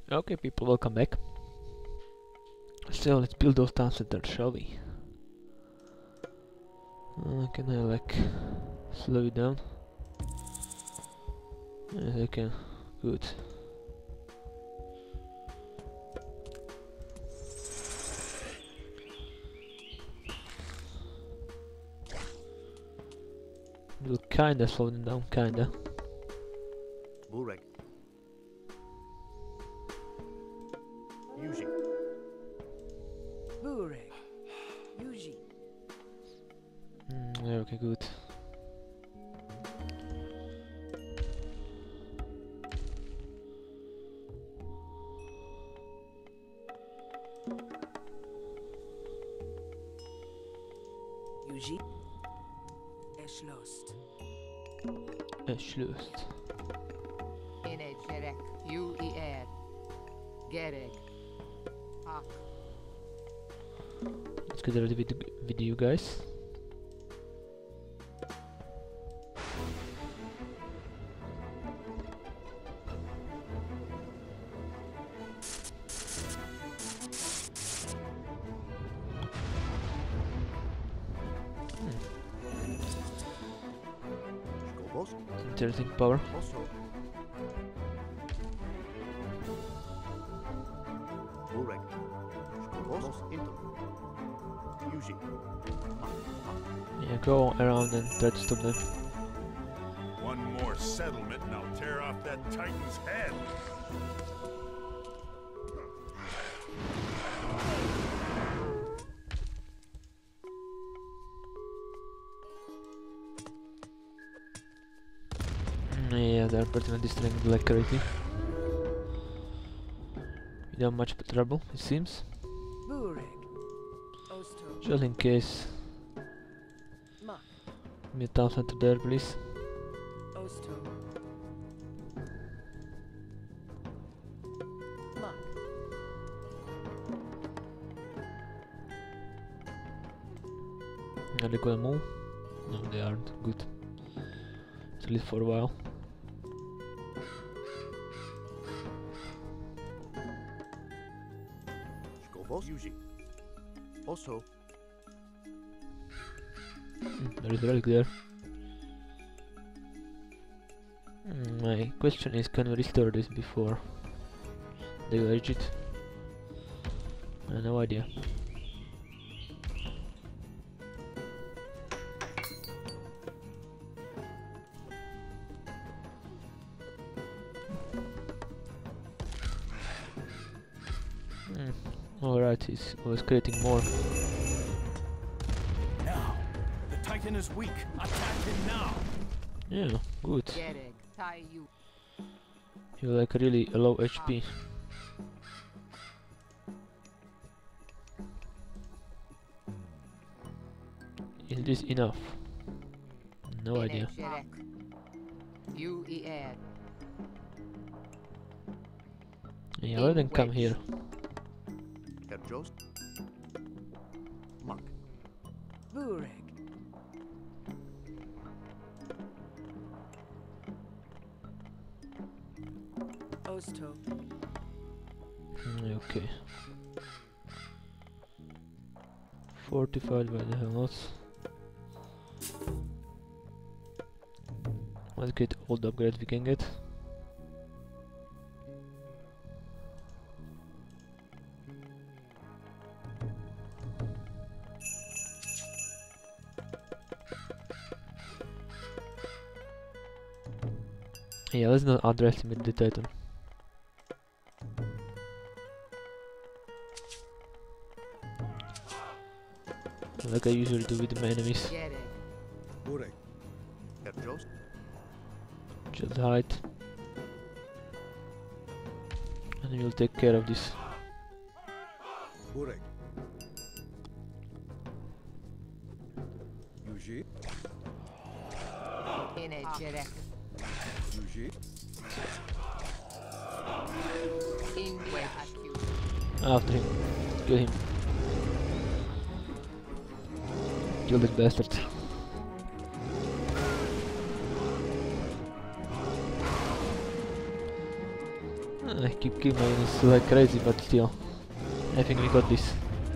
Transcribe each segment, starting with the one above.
Okay, people, welcome back. So let's build those town centers, shall we? Can I like slow it down? Yes, I can. Good. We'll kinda slow them down, kinda. Burek. Yuji. Burek. Yuji. Yeah, okay, good. Yuji. Eschlost. Eschlost. Ine Jerek, U-I-R. Gereg. Ak. Let's get ready with the video, guys. Skobos. Interesting power. Also. Burek. Skobos. Into. Yuji. Yeah, go around and try to stop them. One more settlement and I'll tear off that Titan's head. Yeah, they're pretty much destroying the black currently. Without much trouble, it seems. Burek. Osto. Just in case. Mak. Me a town center there, please. Osto. Mak. Are they gonna move? No, they aren't. Good. Let's leave for a while. Skobos. Yuji. Also. There is relic there. My question is, can we restore this before they urge it? I have no idea. Alright, he was creating more. Now, the Titan is weak. Attack him now. Yeah, good. Gereg. Tai you. You're like really a low HP. Is this enough? No Ine idea. Jerek. U-I-R. Yeah, let them come here. Herjost. Mak. Burek. Osto. Okay. Fortified by the hell not. Let's get all the upgrades we can get. Yeah, let's not underestimate the Titan. Like I usually do with my enemies. Gereg. Burek. Herjost. Just hide. And we'll take care of this. Burek. Yuji. Ine Jerek. Yuji. Indwe Akyu. After him. Kill him. Kill this bastard. I keep killing my units like crazy, but still. I think we got this.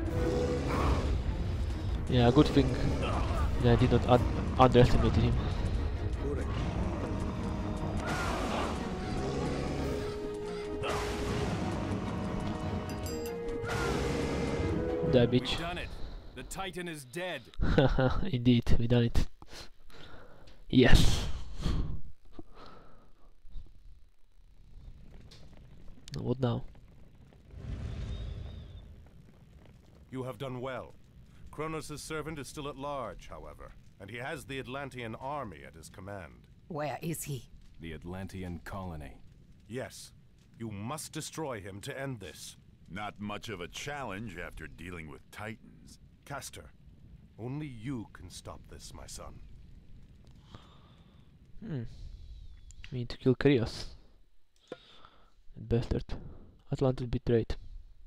Yeah, good thing I did not underestimate him. Burek. That We've bitch. done it. The Titan is dead. Haha, indeed, we done it. Yes! What now? You have done well. Kronos' servant is still at large, however, and he has the Atlantean army at his command. Where is he? The Atlantean colony. Yes, you must destroy him to end this. Not much of a challenge after dealing with Titans. Kastor, only you can stop this, my son. We need to kill Krios. Bastard. Atlantis betrayed.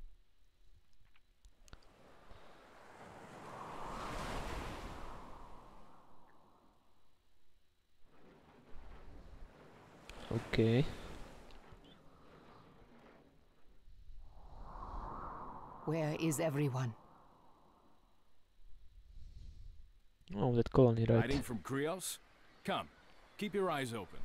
Okay. Where is everyone? Oh, that colony, right. Hiding from Krios? Come, keep your eyes open.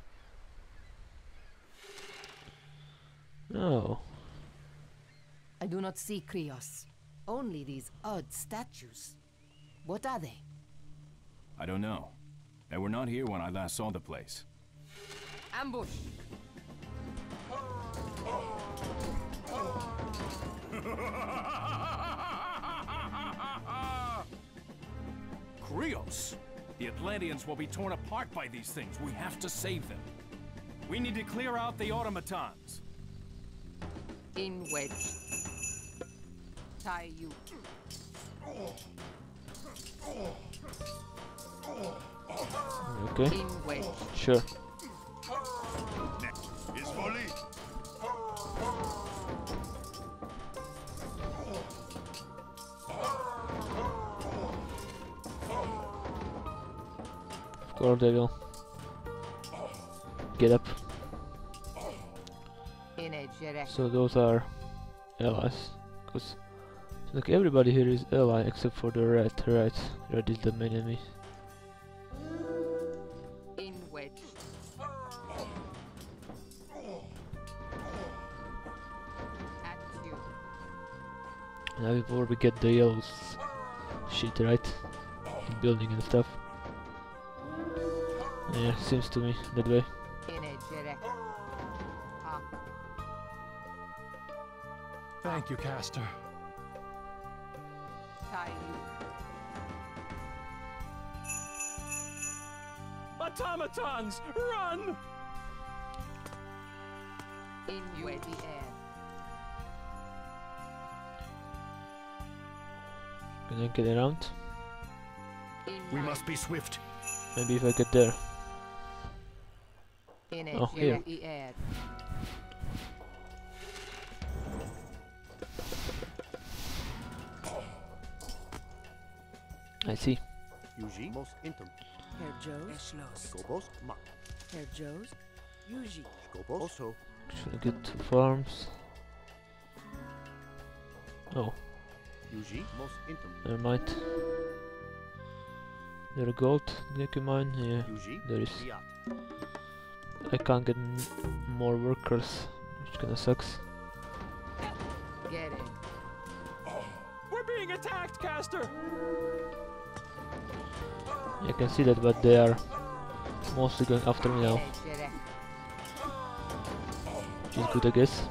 Oh. I do not see Krios. Only these odd statues. What are they? I don't know. They were not here when I last saw the place. Ambush! Krios! The Atlanteans will be torn apart by these things. We have to save them. We need to clear out the automatons. In wedge. Tie you. Okay. In wedge. Sure. Next is volley. Of course they will. Get up. In a jerek. So those are allies. Cause like everybody here is ally except for the red, right? Red is the main enemy. In wedge. At you. Now before we get the yellows shit, right? In building and stuff. Yeah, seems to me that way. In a jerek. Ah. Thank you, Kastor. Tie you. Automatons, run! In wedge. The air. Can I get around? In We wedge. must be swift. Maybe if I get there. In a Oh, here. jerek. The air. I see. Yuji mos intum. Herr Joes. Skobos mak. Herr Joes. Yuji. Skobos also. Should I get to farms? Oh, Yuji mos intum. never mind. There a gold Niku mine? Yeah, Yuji there is. riat. I can't get more workers, which kinda sucks. Get it. We're being attacked, Kastor! I can see that, but they are mostly going after me now, In a jerek. which is good, I guess.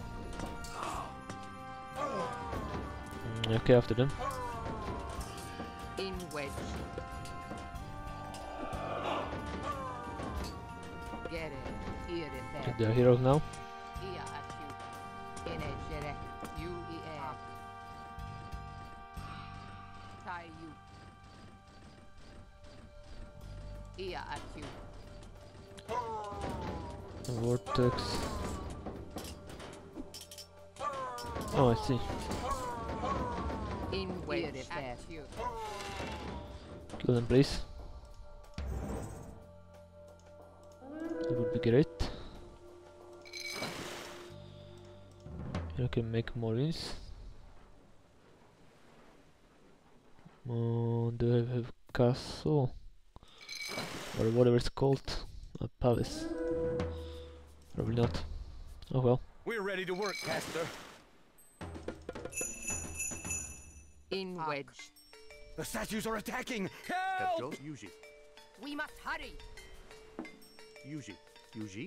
Okay, after them. In wedge. Get it. Here it Get their heroes now. Ia at you. In a jerek. You air. Tie you. Ia at you. Vortex. Oh, I see. In wedge. At you. Kill them, please. That would be great. I can make more ins. Do I have castle? Or whatever it's called. A palace. Probably not. Oh well. We're ready to work, Kastor. In wedge. The statues are attacking! Herr Help! Joes, Yuji. We must hurry. Yuji. Yuji.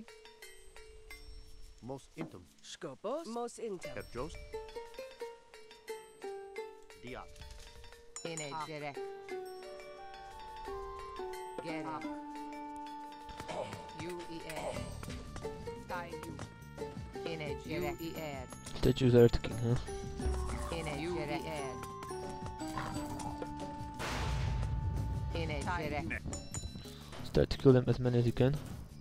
Mos intum. Skopos. Mos intem. Herr Joes. Diat. In a direct. Get up. You air. Tie you. In a direct. You air. Statues are attacking, huh? In a direct. In a direct. Start to kill them as many as you can.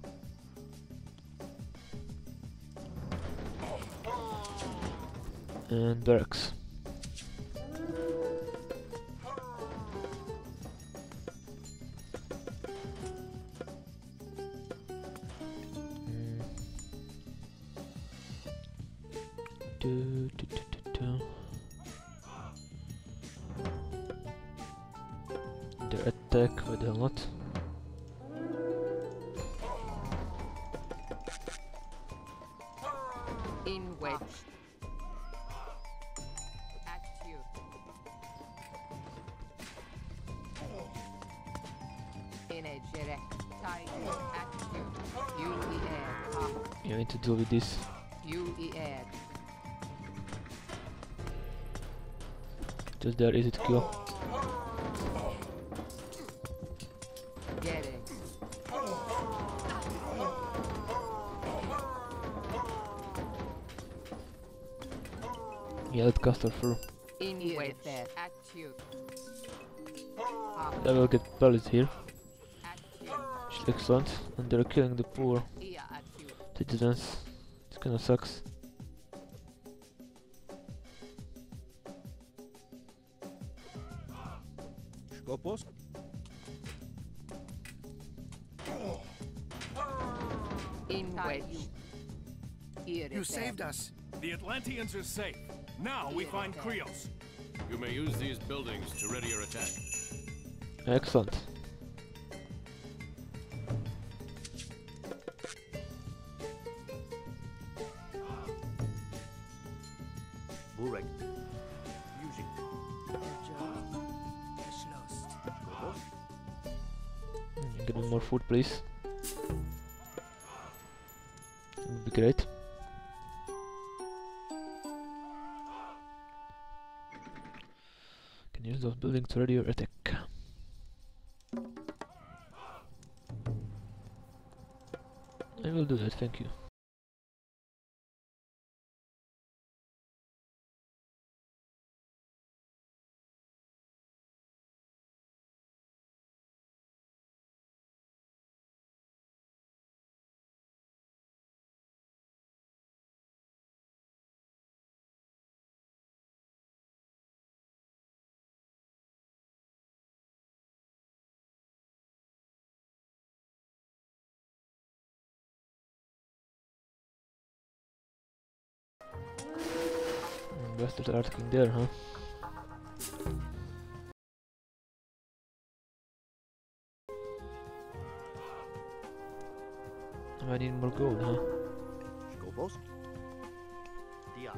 And barracks. Their attack, why the hell not? In wedge. At you. In a direct. Tie you. At you. You air. You need to deal with this. You air. Just there, easy to kill. Get it. Yeah, let Kastor through. In wedge. At you. I will get pallets here, At you. which is excellent. And they're killing the poor Here at you. citizens. This kinda sucks. Skopos. In wedge. Here You is saved us. The Atlanteans are safe. Now we find Krios. You may use these buildings to ready your attack. Excellent. Burek. Yuji. Herr Joes. Erschlossen. Skopos. Get me more food, please. That would be great. Can use those buildings to ready your attack. I will do that, thank you. Bastards are attacking there, huh? I need more gold, huh? Skopos. Diat.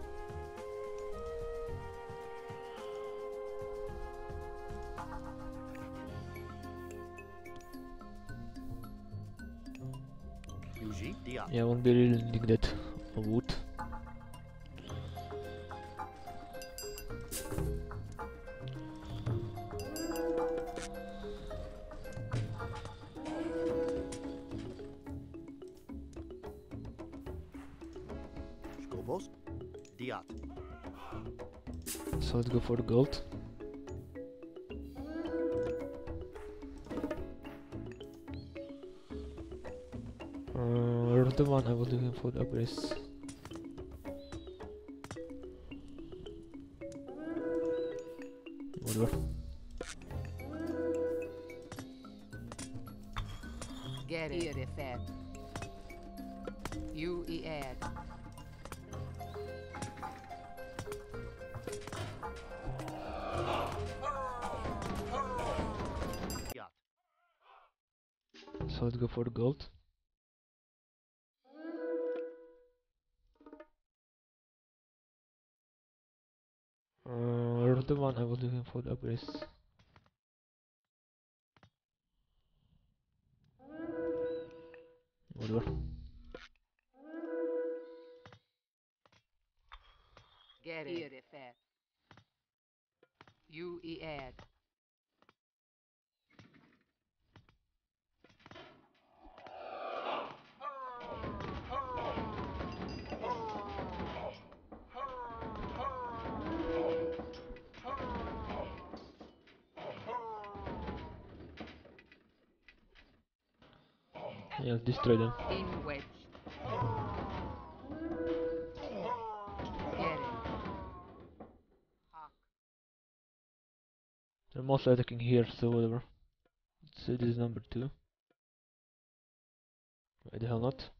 Yuji. Diat. Yeah, I won't be really needing that wood. Skopos. Diat. So let's go for the gold. The one I was looking for the upgrades. Whatever. Get it. Here is that. You air. so let's go for the gold. Where's the one I was looking for the upgrades? Whatever. Get it. You add. Yeah, destroy them. In wedge. Get it. They're mostly attacking here, so whatever. Let's say this is number 2. Why the hell not?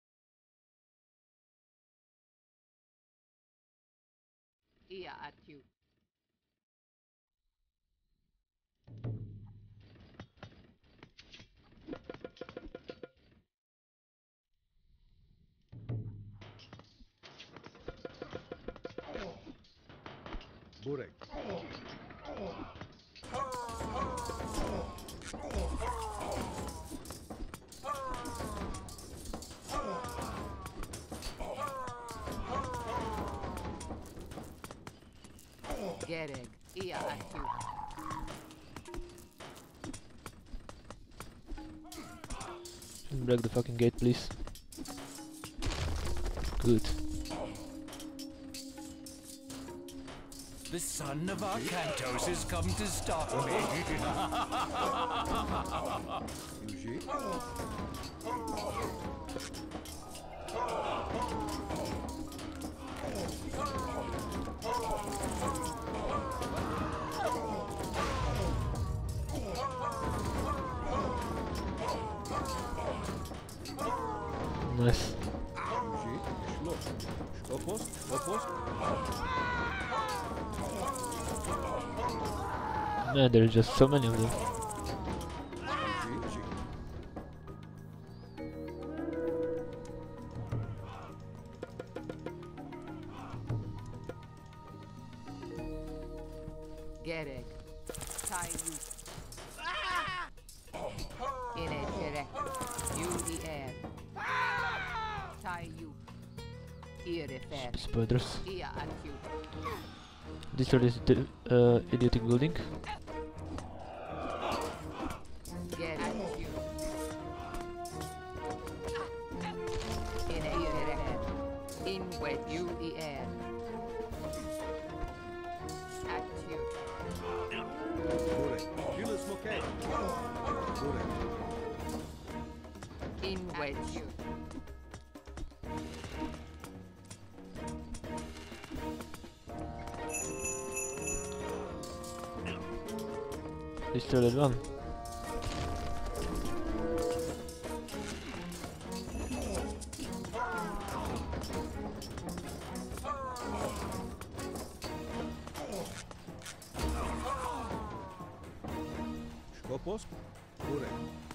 Here at you. Burek. Get it. Here at you. Just break the fucking gate, please. Good. The son of Arcantos has come to stop me. Yuji. Nice. Yuji. Schloss. Schlopost. Schlopost. Man, there's just so many of them. Yuji. Get it. Tie you. In a direct. You add. Tie you. Here it. Spiders. Here at you. Destroy this idiotic building. Get at you. In a direct. In wet you add. At you. Burek. Julius Moquet. Burek. In wedge you. Destroy that one. Schlopost. Burek.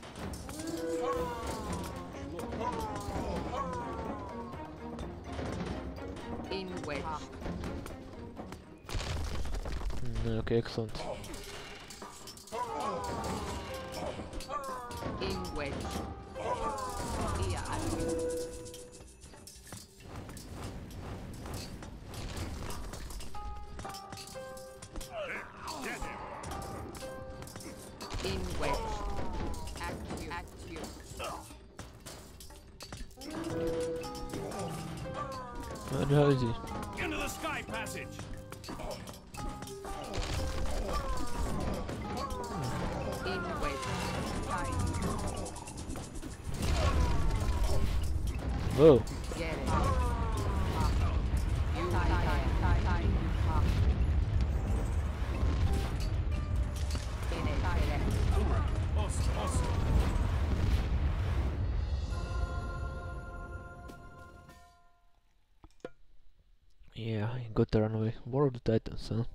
In wedge. Okay, excellent. In wedge. Here at you. In wedge. At you. At you. Where the hell is he? Into the sky passage. In wedge. Tie you. Whoa. Get it. You tie. In a direct. Ost. Yeah, I got to run away. War of the Titans, huh?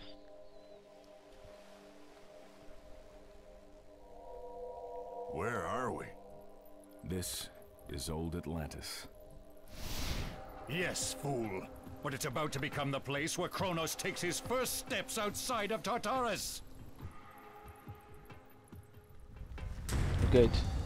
Where This is old Atlantis. Yes, fool. But it's about to become the place where Kronos takes his first steps outside of Tartarus. Gate.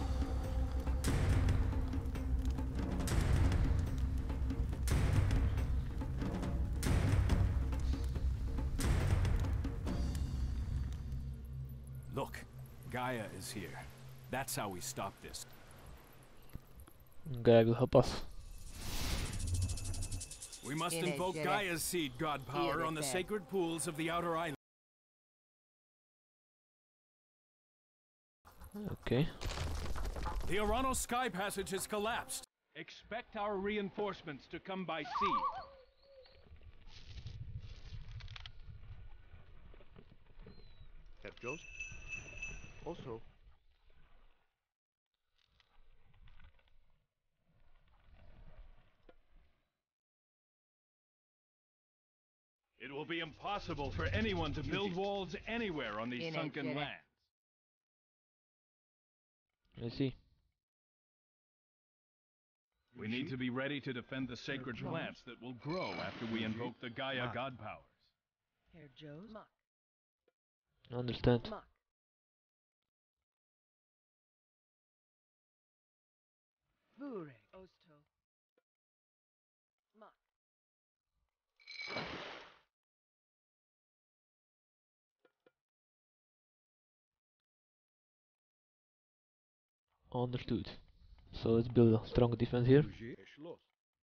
Look, Gaia is here. That's how we stop this. Gaia will help us. We must In a invoke jet. Gaia's seed god power on the there. sacred pools of the outer island. Okay. The Aranos sky passage has collapsed. Expect our reinforcements to come by sea. Captors. Also. It will be impossible for anyone to build walls anywhere on these In a sunken jet. lands. Let's see. We need to be ready to defend the sacred plants that will grow after we invoke the Gaia god powers. Herr Joes. Mock. I understand. Mock. Burek. Osto. Mock. Understood. So let's build a strong defense here. Yuji geschlossen.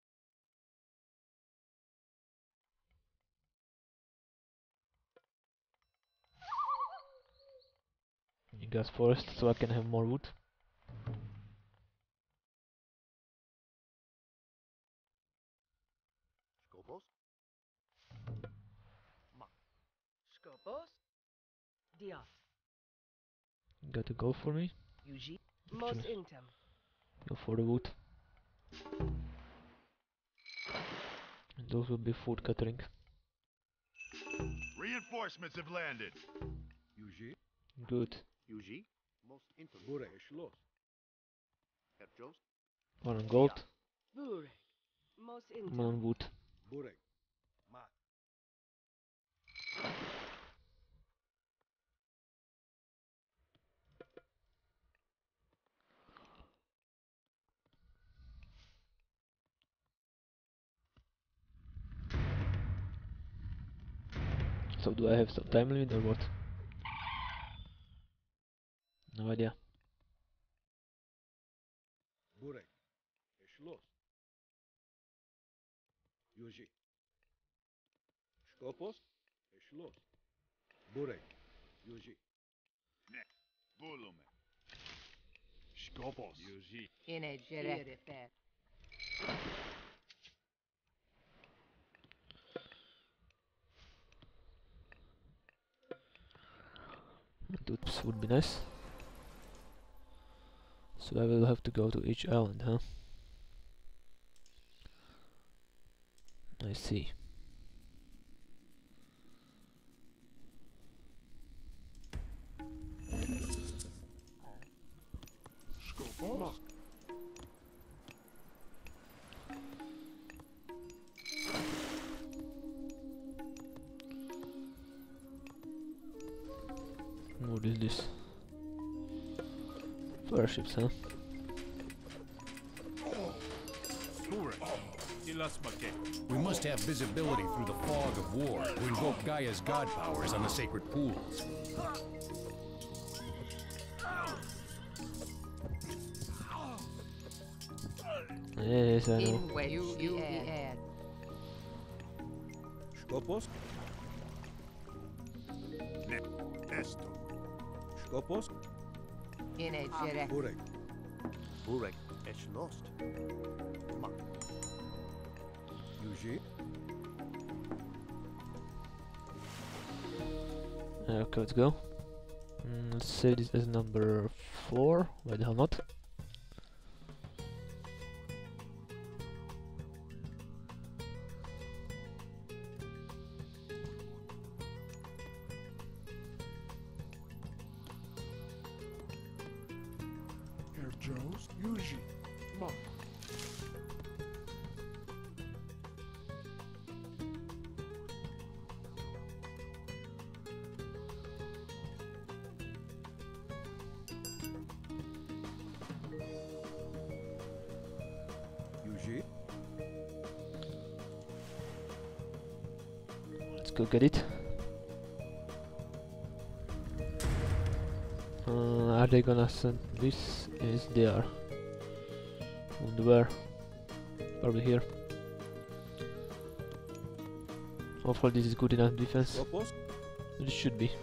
You gas forest so I can have more wood. Scopus. Scopus. Dios. Got to go for me. Yuji. Mos intem. Go for the wood. And those will be food gathering. Reinforcements have landed. Yuji. Good. UG. Most intimate. Burek geschlossen. Captors. 1 on gold, Burek. Mos 1 intem. on wood. Burek. Maat. So do I have some time limit or what? No idea. Burek. Geschlossen. Yuji. Scopus. Geschlossen. Burek. Yuji. Volume. Scopus. Yuji. In a jet. This would be nice. So I will have to go to each island, huh? I see. Scopus. What is this? Fireships, huh? We must have visibility through the fog of war to invoke Gaia's god powers on the sacred pools. Yes, I know. In where you add. Scopus. Esto. Scopus. In a jet. Burek. Burek. Es lost. Mock. Yuji. Okay, let's go. Let's save this as number 4. Why the hell not? Joe's Yuji. Mark. Yuji. Let's go get it. Are they gonna send this? Yes, they are. And where? Probably here. Hopefully this is good enough defense. Propost. It should be.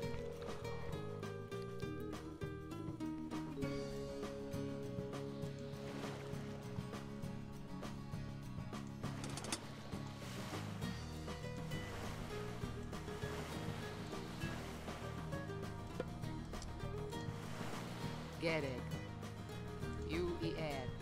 Gereg. UER.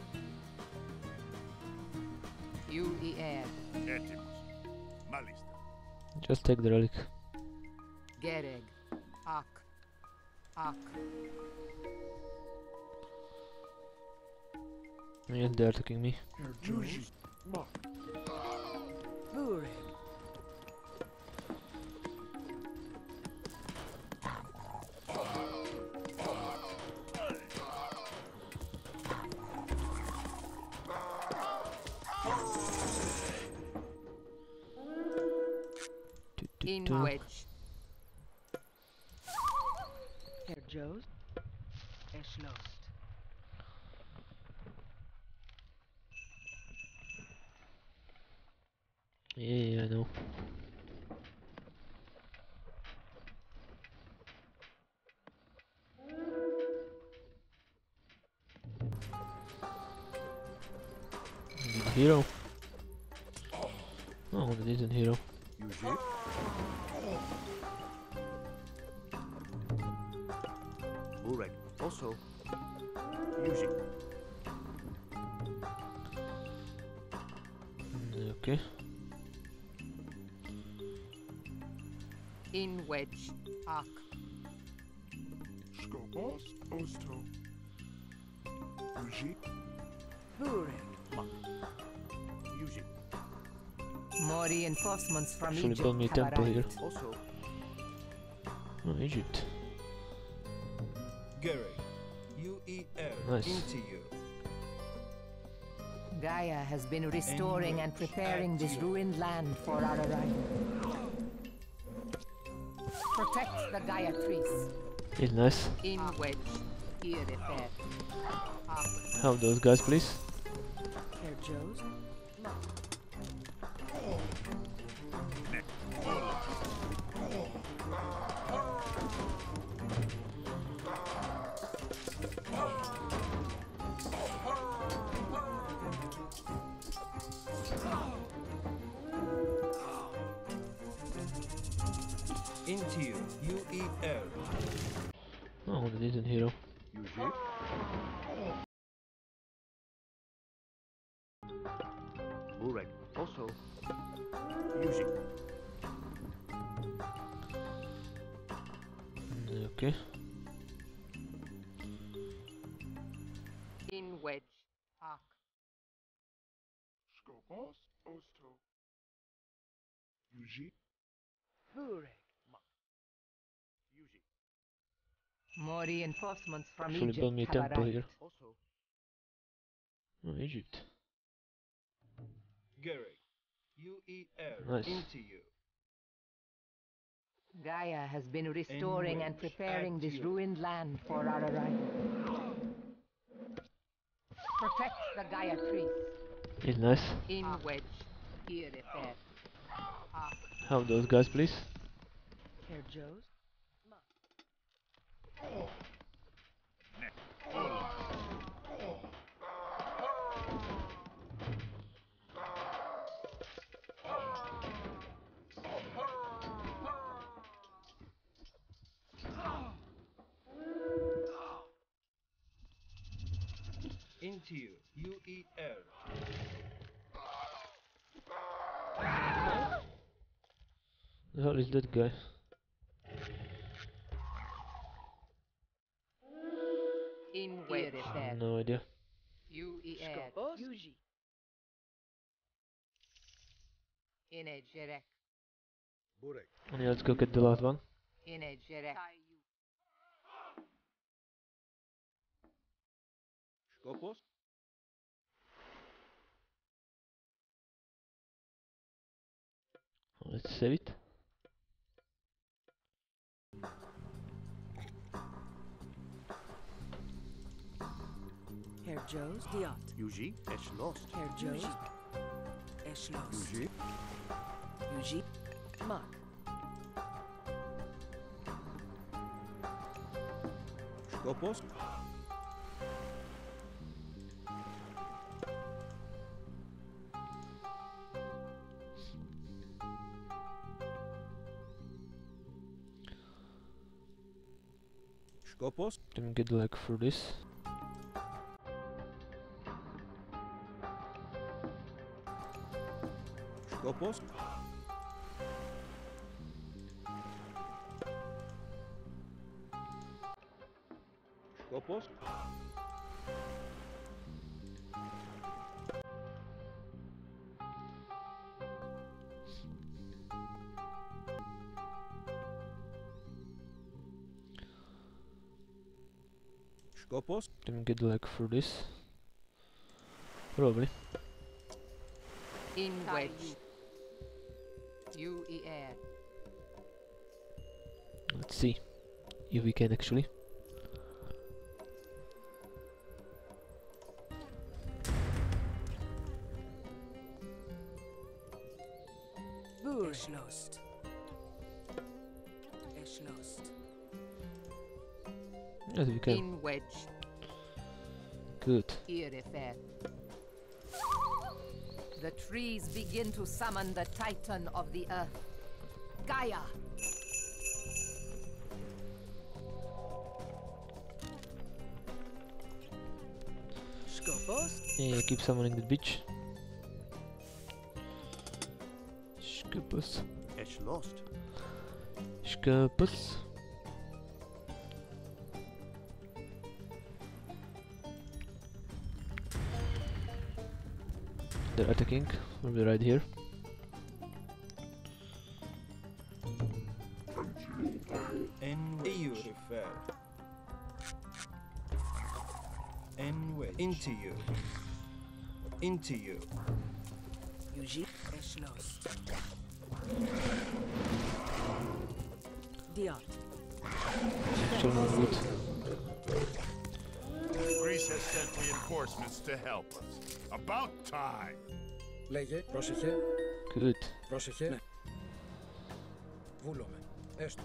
UER. Etimus. Malista. Just take the relic. Gereg. Ak. Ak. Yeah, they're attacking me. Yuji. Mark. Bureg. In Two. wedge. Herr Joe's. Erschlossen. Yeah, I know. Hero. Oh, that isn't hero. Yuji. Burek. Also. Yuji. Okay. In wedge. Ak. Skopos. Osto. Yuji. Bureg. Yuji. More reinforcements from Actually Egypt build me a have temple here. arrived. Also. Oh, Egypt. Gary, UEL Nice. into you. Gaia has been restoring and wedge preparing at this you. ruined land for our arrival. Protect the Gaia trees. It's nice. In wedge. Here repair. Ak. Help those guys, please. Herr Joe's. Into you, UEL. Oh, that isn't hero. Yuji. Burek. Also. Yuji. Okay. In wedge. Ak. Skopos. Osto. Yuji. Bureg. Yuji. More reinforcements from Actually Egypt build me a have temple arrived. here. Also. Oh, Egypt. Gary, UEL Nice. into you. Gaia has been restoring and wedge preparing at this you. ruined land for our arrival. Protect the Gaia trees. It's nice. In wedge. Here repair. Ak. Help those guys, please. Herr Joe's. Into you, UEL. The hell is that guy? In wedge. Burek. And yeah, let's go get the last one. Skopos. Let's save it. Herr Joe's Diot. Yuji. Es lost. Herr Joe's Eschloss. Yuji. Yuji. Mark. Skopos. Skopos. Didn't get like through this. Skopos. Skopos. Skopos. Didn't get like through this. Probably. In wedge. UER. Let's see if we can actually. Eschlost. Eschlost. Yes, we can. In wedge. Good. Irifer. The trees begin to summon the Titan of the Earth. Gaia! Skopos. Yeah, keep summoning the bitch. Skopos. Es lost. Skopos. They're attacking. We'll be right here. Urifer. Into you. Into you. Yuji. Eschlost. Diot. Still not good. Greece has sent reinforcements to help us. About time! Λέγε, πρόσεχε, Good. πρόσεχε. Ναι. Βούλομαι. Έστω.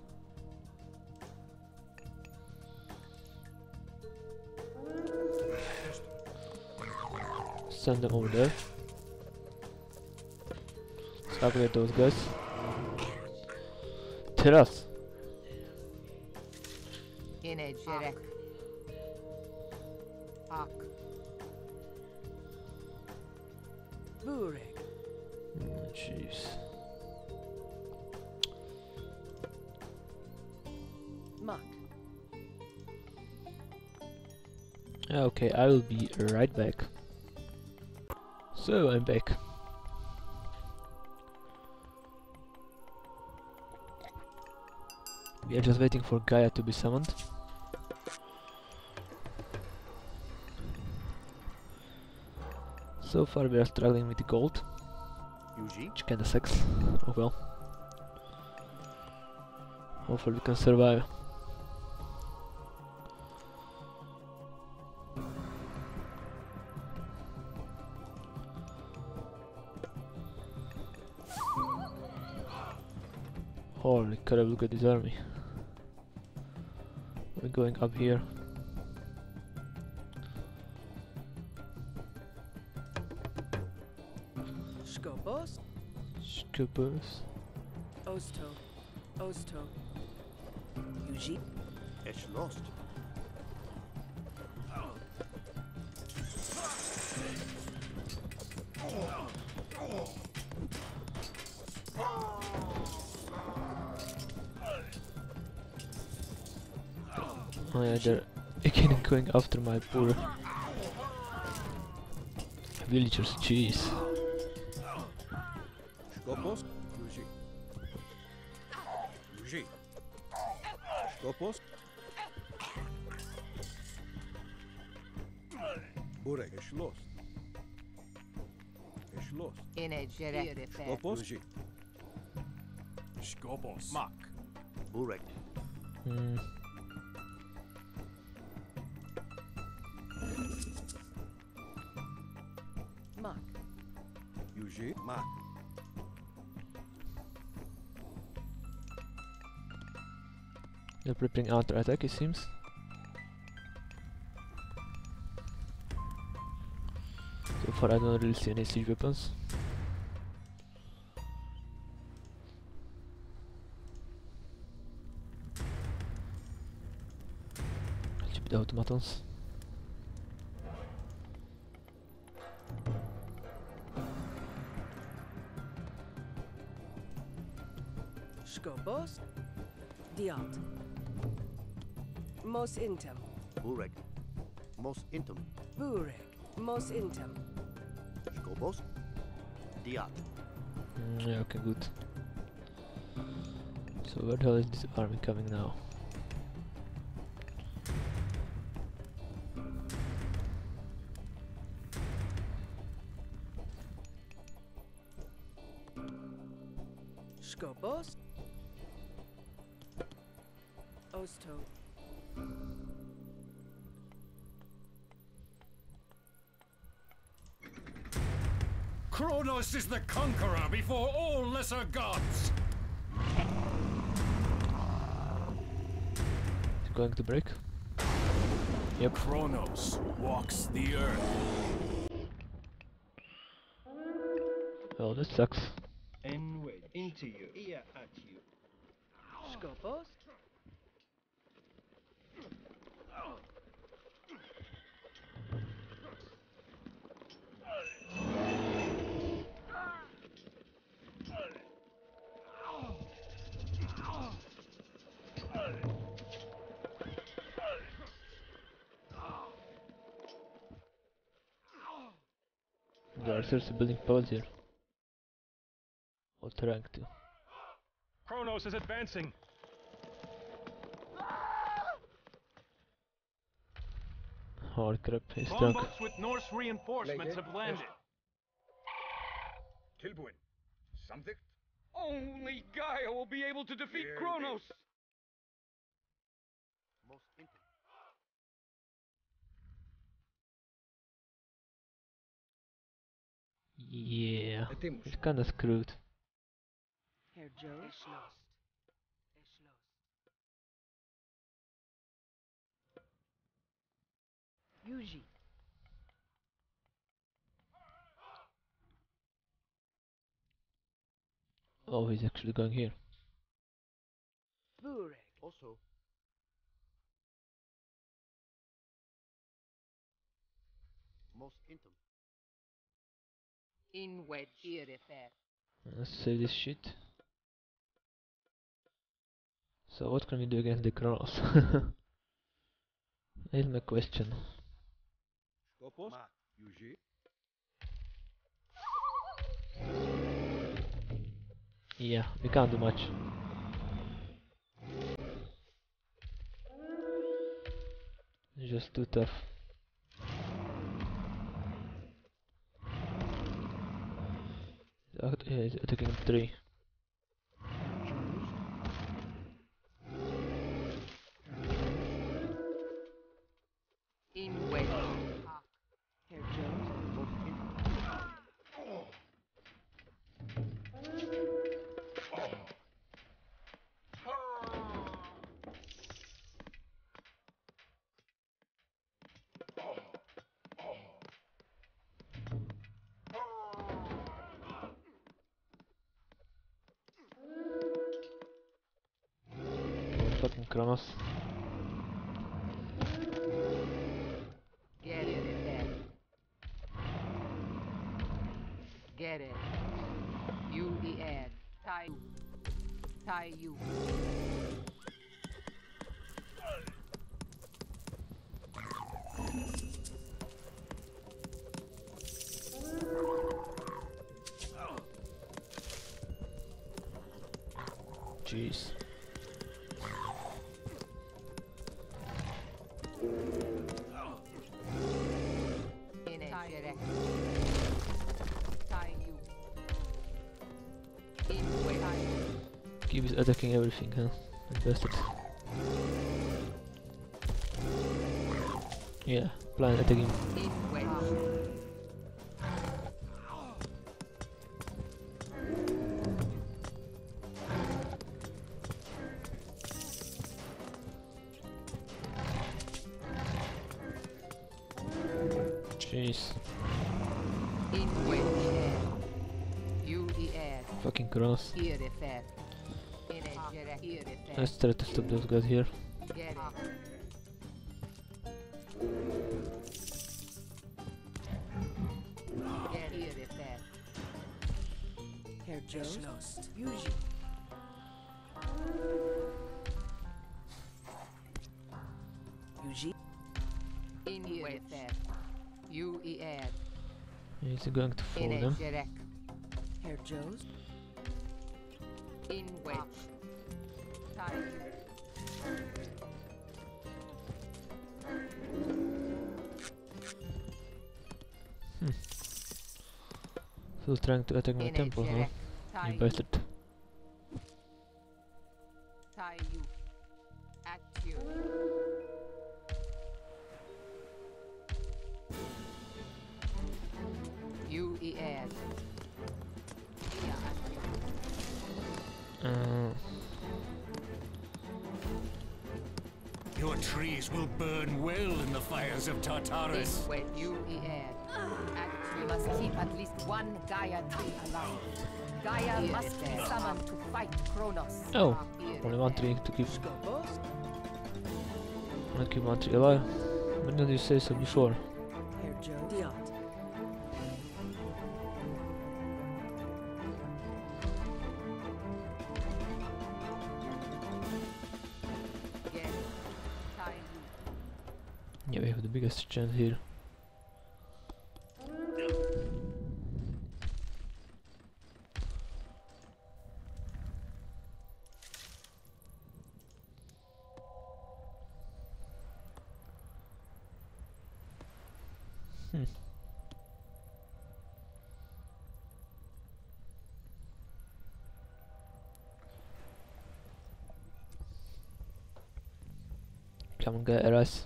Send them over there. Let's upgrade those guys. Terrace. Inejerek. Ak. Burek. Jeez. Mark. Okay, I will be right back. So I'm back. We are just waiting for Gaia to be summoned. So far we are struggling with the gold, which kinda sucks. Oh well. Hopefully we can survive. Holy crap, look at this army. We're going up here. Skopos. Scoopers. Osto. Osto. Yuji. Es lost. Oh yeah, they're again going after my poor villagers, jeez. Skopos. Yuji. Yuji. Skopos. Burek. Geschlossen. Geschlossen. Inegere Skopos. Yuji. Skopos. Mak. Burek. Mak. Yuji. Mak. They're preparing counter attack, it seems. So far I don't really see any siege weapons. I'll chip the automatons. Skopos. Diat. Mos intem. Burek. Mos intum. Burek. Mos intem. Skopos. Diat. Yeah, okay, good. So where the hell is this army coming now? Skopos. Osto. Kronos is the conqueror before all lesser gods! It's going to break? Yep. Kronos walks the earth. Well, this sucks. Inward. Into you. Ear at you. Skopos. They are seriously building powers here. What rank too? Kronos is advancing. Oh crap, he's drunk. Longboats with Norse reinforcements have landed. Tilbuin. Something? Only Gaia will be able to defeat Kronos! Mos intum. Yeah, Ετοίμους. it's kinda screwed. Herr Joe. Erschlossen. Yuji. Oh, he's actually going here. Burek. Also. Mos intum. Inwed irifer. Let's save this shit. So what can we do against the Kronos? Is my question. Skopos. Mak. Yuji. Yeah, we can't do much. It's just too tough. He's attacking 3. Inwed. Herr Jones. Mos intum. Fucking Kronos. Get it, Irifer. Get it. You er. Tie. Tie you. Jeez. Keep is attacking everything, huh? That bastard. Yeah, blind attacking. Jeez. Fucking Kronos. Let's try to stop those guys here. Herr Jost, Yuji. Yuji. He's going to fall them. Herr Jost. Still trying to attack my temple, huh? You bastard. Your trees will burn well in the fires of Tartarus. We must keep at least one Gaia tree alive. Gaia must be summoned to fight Kronos. Oh, only one tree to keep. I'll keep one tree alive. When did you say so before? Herr Jost. Yeah, we have the biggest chance here. Come on, get us.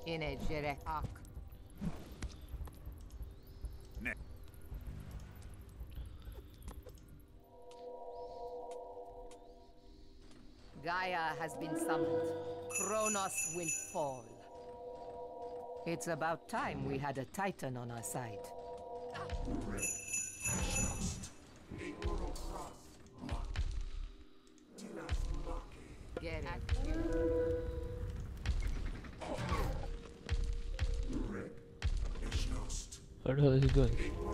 Gaia has been summoned. Kronos will fall. It's about time we had a Titan on our side. Get it. Where the hell is he going?